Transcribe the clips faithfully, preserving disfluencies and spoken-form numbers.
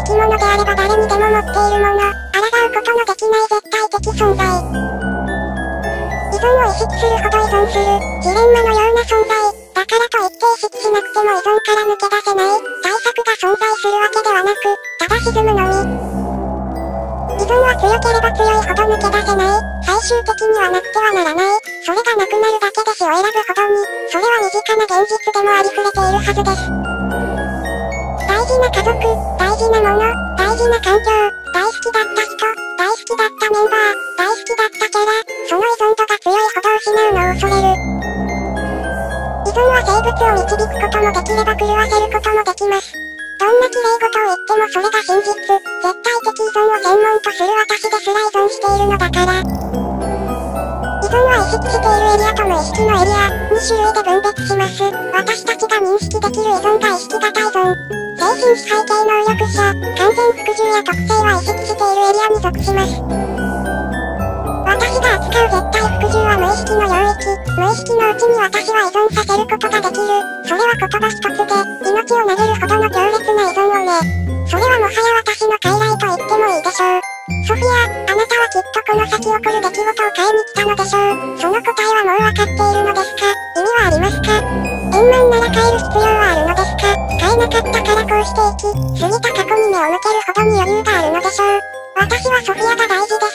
き物であれば誰にでも持っているもの、抗うことのできない絶対的存在。依存を意識するほど依存する、ジレンマのような存在。だからといって意識しなくても依存から抜け出せない、対策が存在するわけではなく、ただ沈むのみ。依存は強ければ強いほど抜け出せない、最終的にはなくてはならない、それがなくなるだけで死を選ぶほどに、それは身近な現実でもありふれているはずです。大事な家族、大事なもの、大事な環境、大好きだった人、大好きだったメンバー、大好きだったキャラ、その依存度が強いほど失うのを恐れる。依存は生物を導くこともできれば狂わせることもできます。どんな綺麗事を言ってもそれが真実、絶対的依存を専門とする私ですら依存しているのだから。依存は意識しているエリアと無意識のエリア、に種類で分別します。私たちが認識できる依存が意識型依存。精神支配系能力者、完全服従や特性は意識しているエリアに属します。私が扱う絶対服従は無意識の領域、無意識のうちに私は依存させることができる。それは言葉一つで、命を投げるほどの強烈な依存をね。それはもはや私の傀儡と言ってもいいでしょう。ソフィア、あなたはきっとこの先起こる出来事を変えに来たのでしょう。その答えはもうわかっているのですか？意味はありますか？円満なら変える必要はあるのですか？変えなかったからこうして生き、過ぎた過去に目を向けるほどに余裕があるのでしょう。私はソフィアが大事です。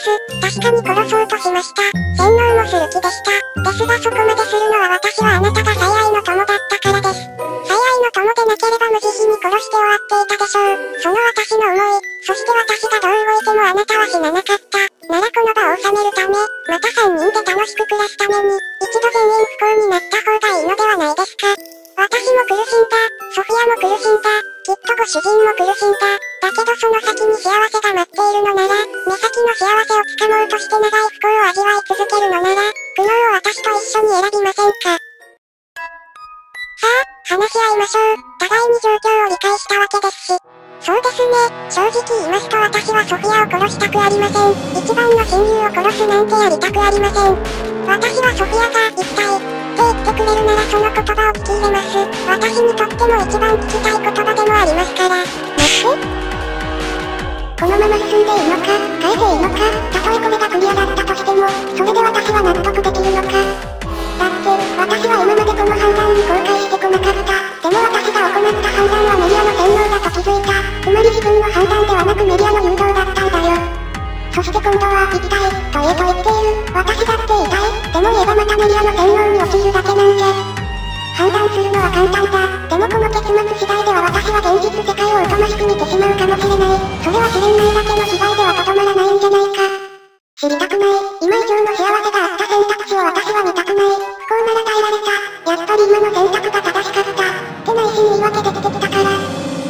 確かに殺そうとしました。洗脳もする気でした。ですがそこまでするのは私はあなたが最愛の友だったからです。最愛の友でなければ無慈悲に殺して終わっていたでしょう。その私の思い、そして私がどう動いてもあなたは死ななかった。ならこの場を収めるため、またさんにんで楽しく暮らすために、一度全員不幸になった方がいいのではないですか。私も苦しんだ。ソフィアも苦しんだ。きっとご主人も苦しんだ。だけどその先に幸せが待っているのなら、目先の幸せをつかもうとして長い不幸を味わい続けるのなら、苦悩を私と一緒に選びませんか？さあ、話し合いましょう。互いに状況を理解したわけですし。そうですね、正直言いますと私はソフィアを殺したくありません。一番の親友を殺すなんてやりたくありません。私はソフィアが一体、って言ってくれるならその言葉を聞き入れます。私にとっても一番聞きたい言葉でもありますから。待って。このまま進んでいいのか、変えていいのか、たとえこれがクリアだったとしても、それで私は納得できるのか。だって、私は今までこの判断に後悔してこなかった。でも私が行った判断はメディアの洗脳だと気づいた。つまり自分の判断ではなくメディアの誘導だったんだよ。そして今度は、行きたい、と言えと言っている。私だって言いたい。でも言えばまたメディアの洗脳に陥るだけなんじゃ。判断するのは簡単だ。でもこの結末次第では私は現実世界をおとなしく見てしまうかもしれない。それは試練内だけの被害ではとどまらないんじゃないか。知りたくない。今以上の幸せがあった選択肢を私は見たくない。不幸なら耐えられた。やっぱり今の選択が正しかった。って内心言い訳で出てきたから。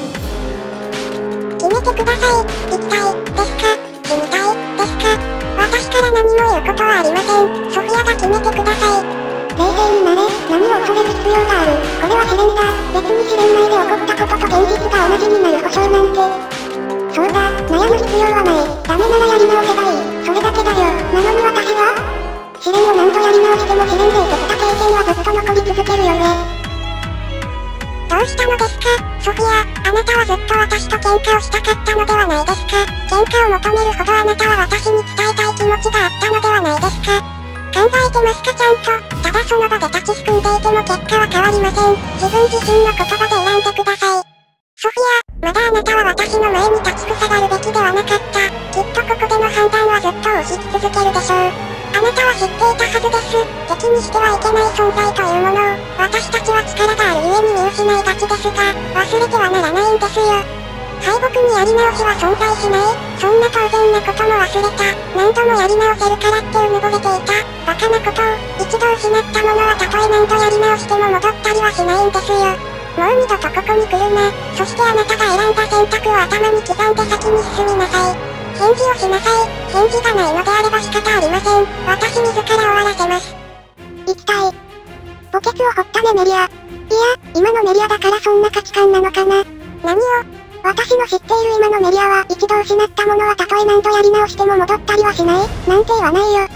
決めてください。行きたい、ですか？死にたい、ですか？私から何も言うことはありません。ソフィアが決めてください。冷静になれ。何を恐れる必要がある。これは試練だ。別に試練内で起こったことと現実が同じになる保証なんて。そうだ、悩む必要はない。ダメならやり直せばいい。それだけだよ。なのに私は試練を何度やり直しても試練で受けた経験はずっと残り続けるよね。どうしたのですか、ソフィア。あなたはずっと私と喧嘩をしたかったのではないですか。喧嘩を求めるほどあなたは私に伝えたい気持ちがあったのではないですか。考えてますかちゃんと。ただその場で立ちすくんでいても結果は変わりません。自分自身の言葉で選んでください。ソフィア、まだあなたは私の前に立ちふさがるべきではなかった。きっとここでの判断はずっと押し続けるでしょう。あなたは知っていたはずです。敵にしてはいけない存在というものを、私たちは力があるゆえに見失いがちですが、忘れてはならないんですよ。敗北にやり直しは存在しない。そんな当然なことも忘れた。何度もやり直せるからってうぬぼれていた。バカなことを、一度失ったものはたとえ何度やり直しても戻ったりはしないんですよ。もう二度とここに来るな。そしてあなたが選んだ選択を頭に刻んで先に進みなさい。返事をしなさい。返事がないのであれば仕方ありません。私自ら終わらせます。行きたい。墓穴を掘ったねメリア。いや、今のメリアだからそんな価値観なのかな。何を私の知っている今のメリアは一度失ったものはたとえ何度やり直しても戻ったりはしないなんて言わないよ。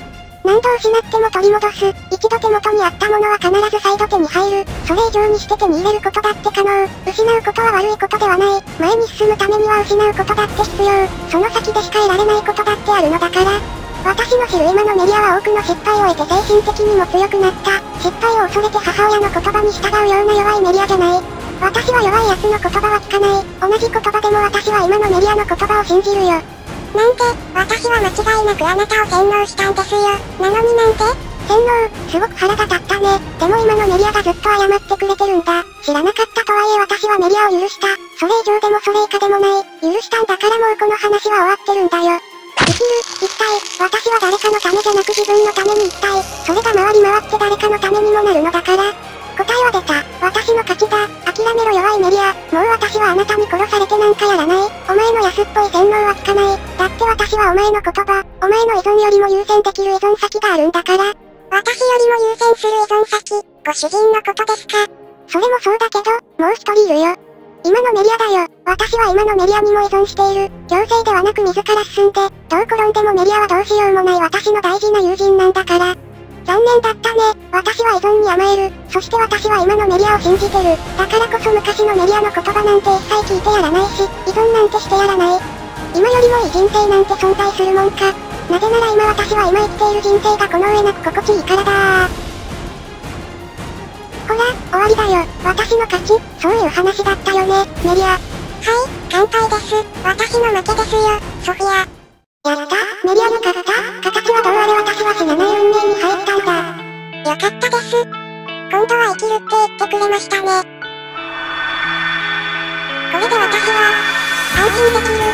何度失っても取り戻す。一度手元にあったものは必ず再度手に入る。それ以上にして手に入れることだって可能。失うことは悪いことではない。前に進むためには失うことだって必要。その先でしか得られないことだってあるのだから。私の知る今のメリアは多くの失敗を得て精神的にも強くなった。失敗を恐れて母親の言葉に従うような弱いメリアじゃない。私は弱い奴の言葉は聞かない。同じ言葉でも私は今のメリアの言葉を信じるよ。なんで、私は間違いなくあなたを洗脳したんですよ。なのになんで洗脳、すごく腹が立ったね。でも今のメリアがずっと謝ってくれてるんだ。知らなかったとはいえ私はメリアを許した。それ以上でもそれ以下でもない。許したんだからもうこの話は終わってるんだよ。生きる、生きたい。私は誰かのためじゃなく自分のために生きたい。それが回り回って誰かのためにもなるのだから。答えは出た。私の勝ちだ。諦めろ弱いメリア。もう私はあなたに殺されてなんかやらない。お前の安っぽい洗脳は効かない。だって私はお前の言葉、お前の依存よりも優先できる依存先があるんだから。私よりも優先する依存先、ご主人のことですか？それもそうだけど、もう一人いるよ。今のメリアだよ。私は今のメリアにも依存している。強制ではなく自ら進んで、どう転んでもメリアはどうしようもない私の大事な友人なんだから。残念だったね。私は依存に甘える。そして私は今のメリアを信じてる。だからこそ昔のメリアの言葉なんて一切聞いてやらないし、依存なんてしてやらない。今よりもいい人生なんて存在するもんか。なぜなら今私は今生きている人生がこの上なく心地いいからだー。ほら、終わりだよ。私の勝ち、そういう話だったよね、メリア。はい、乾杯です。私の負けですよ、ソフィア。やった、メリアに勝った。形はどうあれ私は死なない運命に入ったんだ。よかったです。今度は生きるって言ってくれましたね。これで私は、安心できる。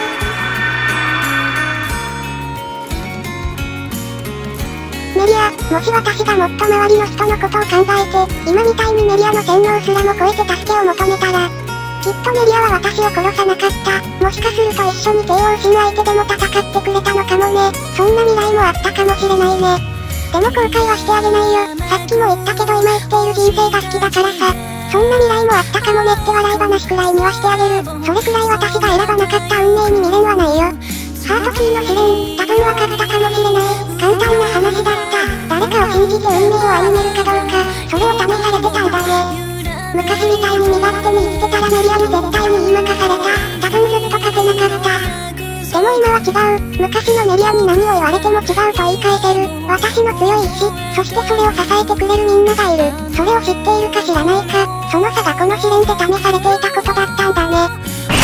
メリア、もし私がもっと周りの人のことを考えて、今みたいにメリアの洗脳すらも超えて助けを求めたら、きっとメリアは私を殺さなかった。もしかすると一緒に帝王神相手でも戦ってくれたのかもね。そんな未来もあったかもしれないね。でも後悔はしてあげないよ。さっきも言ったけど今生きている人生が好きだからさ。そんな未来もあったかもねって笑い話くらいにはしてあげる。それくらい私が選ばなかった運命に未練はないよ。ハートキーの試練、多分分かったかもしれない。簡単な話だった。誰かを信じて運命を歩めるかどうか、それを試されてたんだね。昔みたいに身勝手に生きてたらメリアに絶対に言い任された。多分ずっと勝てなかった。でも今は違う。昔のメリアに何を言われても違うと言い返せる。私の強い意志、そしてそれを支えてくれるみんながいる。それを知っているか知らないか、その差がこの試練で試されていたことだったんだね。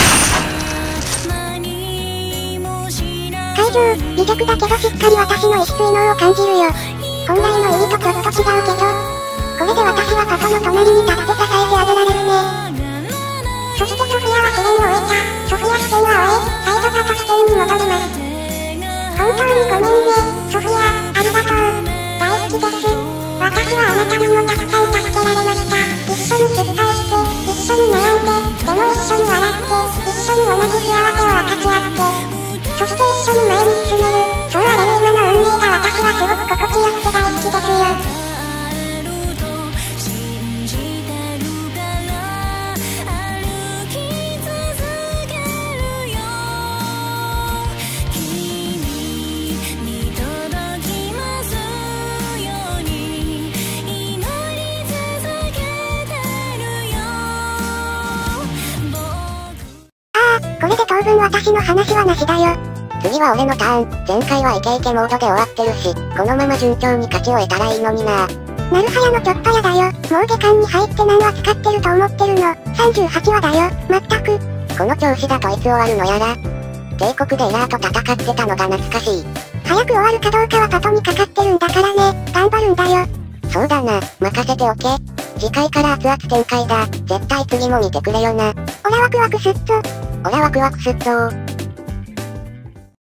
会場、微弱だけどしっかり私の意志追能を感じるよ。本来の意味とちょっと違うけど、これで私はパパの隣に立って支えてあげられるね。そしてソフィアは試練を終えた。ソフィア試験は終え、再度パパ試験に戻ります。本当にごめんね、ソフィア、ありがとう。大好きです。私はあなたにもたくさん助けられました。一緒に失敗して、一緒に悩んで、でも一緒に笑って、一緒に同じ幸せを分かち合って、そして一緒に前に進める。そうあれる今の運命が私はすごく心地よくて大好きですよ。これで当分私の話はなしだよ。 次は俺のターン。前回はイケイケモードで終わってるし、このまま順調に勝ちを得たらいいのにな。 なるはやのちょっとやだよ。もう下巻に入って何話使ってると思ってるの。さんじゅうはちわだよ。まったく。 この調子だといつ終わるのやら。帝国でエラーと戦ってたのが懐かしい。 早く終わるかどうかはパトにかかってるんだからね。頑張るんだよ。 そうだな、任せておけ。次回から熱々展開だ。絶対次も見てくれよな。 オラワクワクすっぞ。 オラワクワクすっぞー。